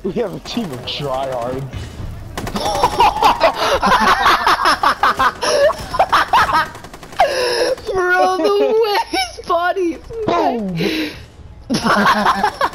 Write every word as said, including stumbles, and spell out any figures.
We have a team of tryhards. Bro, the way his body is. Boom!